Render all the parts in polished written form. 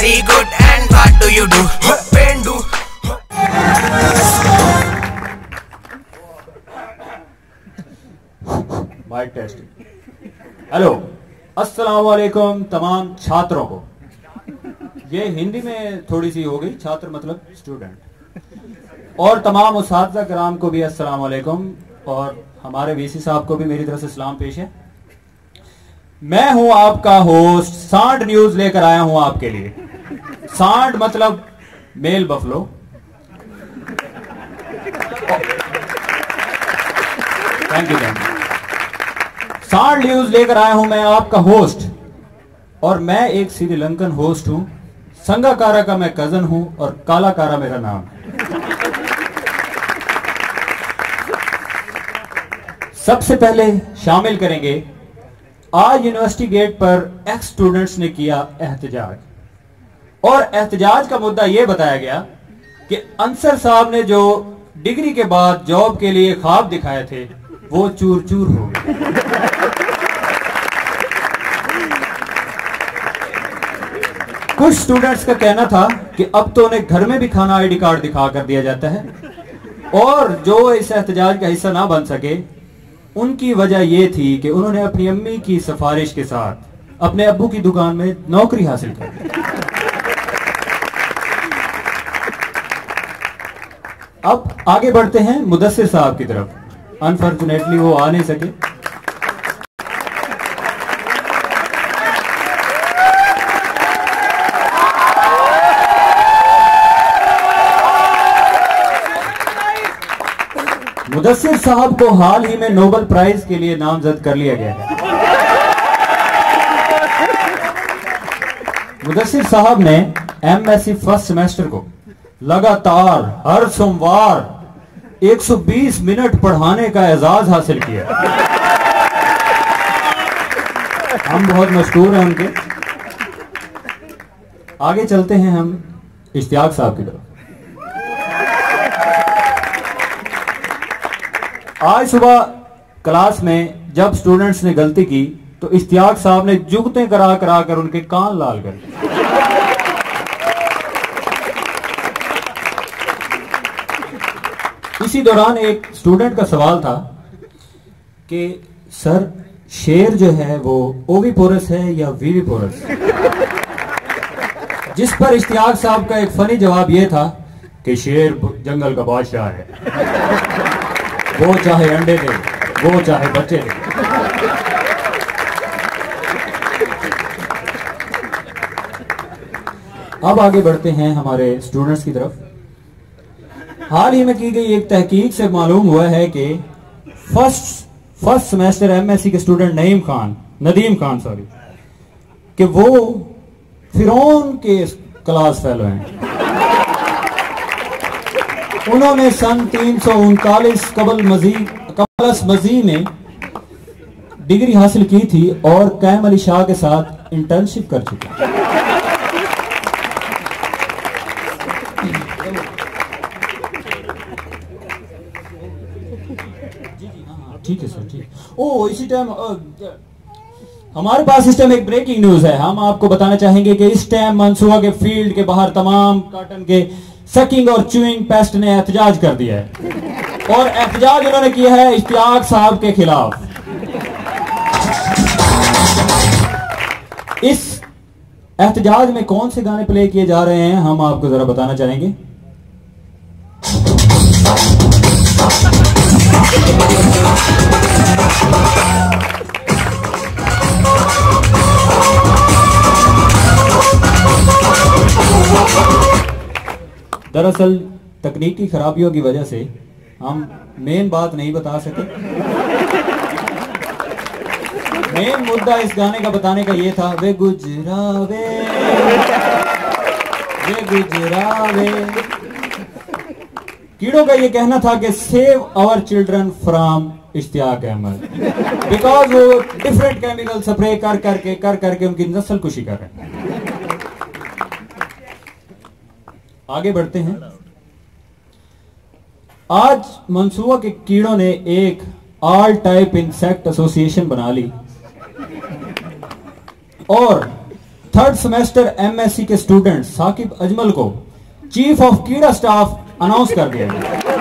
very good. And what do you do? Pain do. Mike test. Hello, अस्सलाम वालेकुम तमाम छात्रों को। ये हिंदी में थोड़ी सी हो गई, छात्र मतलब स्टूडेंट। और तमाम उस्ताद कराम को भी अस्सलाम वालेकुम, और हमारे वीसी साहब को भी मेरी तरफ से सलाम पेश है। मैं हूं आपका होस्ट, सांड न्यूज लेकर आया हूं आपके लिए। सांड मतलब मेल बफलो। Thank you. सांड न्यूज लेकर आया हूं मैं आपका होस्ट, और मैं एक श्रीलंकन होस्ट हूं। संगाकारा का मैं कजन हूं और कालाकारा मेरा नाम है। सबसे पहले शामिल करेंगे, आज यूनिवर्सिटी गेट पर एक्स स्टूडेंट्स ने किया एहतजाज, और एहतजाज का मुद्दा यह बताया गया कि अंसर साहब ने जो डिग्री के बाद जॉब के लिए ख्वाब दिखाए थे वो चूर चूर हो गए। कुछ स्टूडेंट्स का कहना था कि अब तो उन्हें घर में भी खाना आईडी कार्ड दिखा कर दिया जाता है, और जो इस एहतजाज का हिस्सा ना बन सके उनकी वजह यह थी कि उन्होंने अपनी अम्मी की सिफारिश के साथ अपने अब्बू की दुकान में नौकरी हासिल कर ली। अब आगे बढ़ते हैं मुदस्सिर साहब की तरफ। अनफॉर्चुनेटली वो आ नहीं सके। मुदस्सिर साहब को हाल ही में नोबेल प्राइज के लिए नामजद कर लिया गया है। मुदस्सिर साहब ने एमएससी फर्स्ट सेमेस्टर को लगातार हर सोमवार 120 मिनट पढ़ाने का एजाज हासिल किया। हम बहुत मशहूर हैं उनके। आगे चलते हैं हम इश्तियाक साहब की तरफ। आज सुबह क्लास में जब स्टूडेंट्स ने गलती की तो इश्तियाक साहब ने जुगतें करा करा कर उनके कान लाल कर दिए। इसी दौरान एक स्टूडेंट का सवाल था कि सर, शेर जो है वो ओविपोरस है या वीविपोरस? जिस पर इश्तियाक साहब का एक फनी जवाब यह था कि शेर जंगल का बादशाह है, वो चाहे अंडे दे, वो चाहे बच्चे दे। अब आगे बढ़ते हैं हमारे स्टूडेंट्स की तरफ। हाल ही में की गई एक तहकीक से मालूम हुआ है कि फर्स्ट सेमेस्टर एमएससी के स्टूडेंट नदीम खान कि वो फिरौन के क्लास फेलो हैं। उन्होंने सन 339 कबल मजी में डिग्री हासिल की थी और कैम अली शाह के साथ इंटर्नशिप कर चुके। ठीक है सर, ठीक। ओ, इसी टाइम हमारे पास इस टाइम एक ब्रेकिंग न्यूज है। हम आपको बताना चाहेंगे कि इस टाइम मंसूबा के फील्ड के बाहर तमाम कॉटन के सकिंग और च्यूइंग पेस्ट ने एहतजाज कर दिया है, और एहतजाज उन्होंने किया है इश्तियाक साहब के खिलाफ। इस एहतजाज में कौन से गाने प्ले किए जा रहे हैं हम आपको जरा बताना चाहेंगे। दरअसल तकनीकी खराबियों की वजह से हम मेन बात नहीं बता सके। मेन मुद्दा इस गाने का बताने का ये था, वे गुजरावे कीड़ों का ये कहना था कि save our children from Ishtiaq Ahmad, because वो डिफरेंट केमिकल स्प्रे कर करके उनकी नस्ल कुशी कर रहे हैं। आगे बढ़ते हैं। आज मंसूबा के कीड़ों ने एक ऑल टाइप इंसेक्ट एसोसिएशन बना ली और थर्ड सेमेस्टर एमएससी के स्टूडेंट साकिब अजमल को चीफ ऑफ कीड़ा स्टाफ अनाउंस कर दिया गया।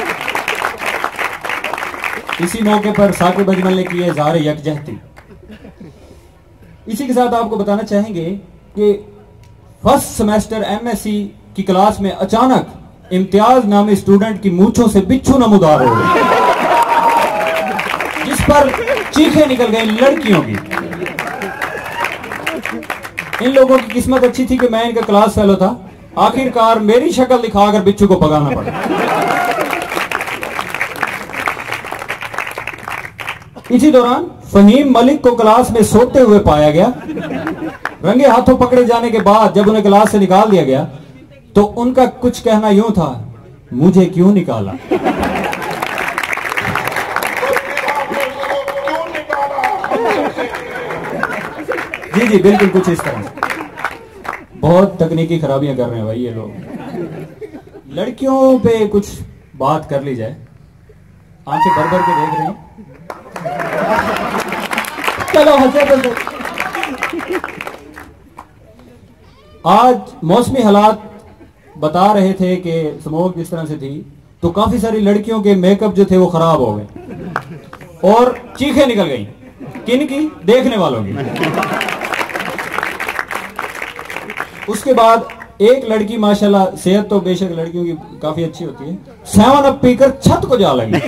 इसी मौके पर साकिब अजमल ने की इज़हार यकजहती। इसी के साथ आपको बताना चाहेंगे कि फर्स्ट सेमेस्टर एमएससी की क्लास में अचानक इम्तियाज नामी स्टूडेंट की मूंछों से बिच्छू नमूदार हो गए, जिस पर चीखें निकल गई लड़कियों की। इन लोगों की किस्मत अच्छी थी कि मैं इनका क्लास फेलो था। आखिरकार मेरी शक्ल दिखाकर बिच्छू को भगाना पड़ा। इसी दौरान फहीम मलिक को क्लास में सोते हुए पाया गया। रंगे हाथों पकड़े जाने के बाद जब उन्हें क्लास से निकाल दिया गया तो उनका कुछ कहना यूं था, मुझे क्यों निकाला? जी जी बिल्कुल कुछ इस तरह। बहुत तकनीकी खराबियां कर रहे हैं भाई ये लोग। लड़कियों पे कुछ बात कर ली जाए। आंखें भर भर के देख रही हैं। चलो हंसे। आज मौसमी हालात बता रहे थे कि स्मोक जिस तरह से थी तो काफी सारी लड़कियों के मेकअप जो थे वो खराब हो गए और चीखें निकल गई। किन की? देखने वालों की। उसके बाद एक लड़की माशाल्लाह, सेहत तो बेशक लड़कियों की काफी अच्छी होती है, 7 अप पीकर छत को जा लगी।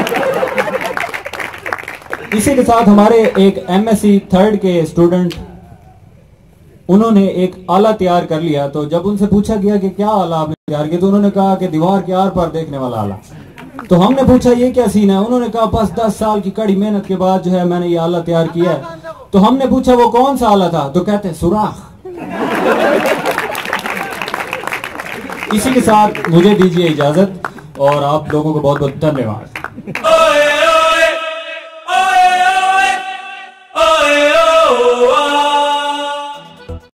इसी के साथ हमारे एक एमएससी थर्ड के स्टूडेंट, उन्होंने एक आला तैयार कर लिया। तो जब उनसे पूछा गया कि क्या आला आपने तैयार किया तो उन्होंने कहा कि दीवार के आर पर देखने वाला आला। तो हमने पूछा ये क्या सीन है? उन्होंने कहा बस 10 साल की कड़ी मेहनत के बाद जो है मैंने ये आला तैयार किया है। तो हमने पूछा वो कौन सा आला था? तो कहते हैं सुराख। इसी के साथ मुझे दीजिए इजाजत और आप लोगों को बहुत बहुत धन्यवाद।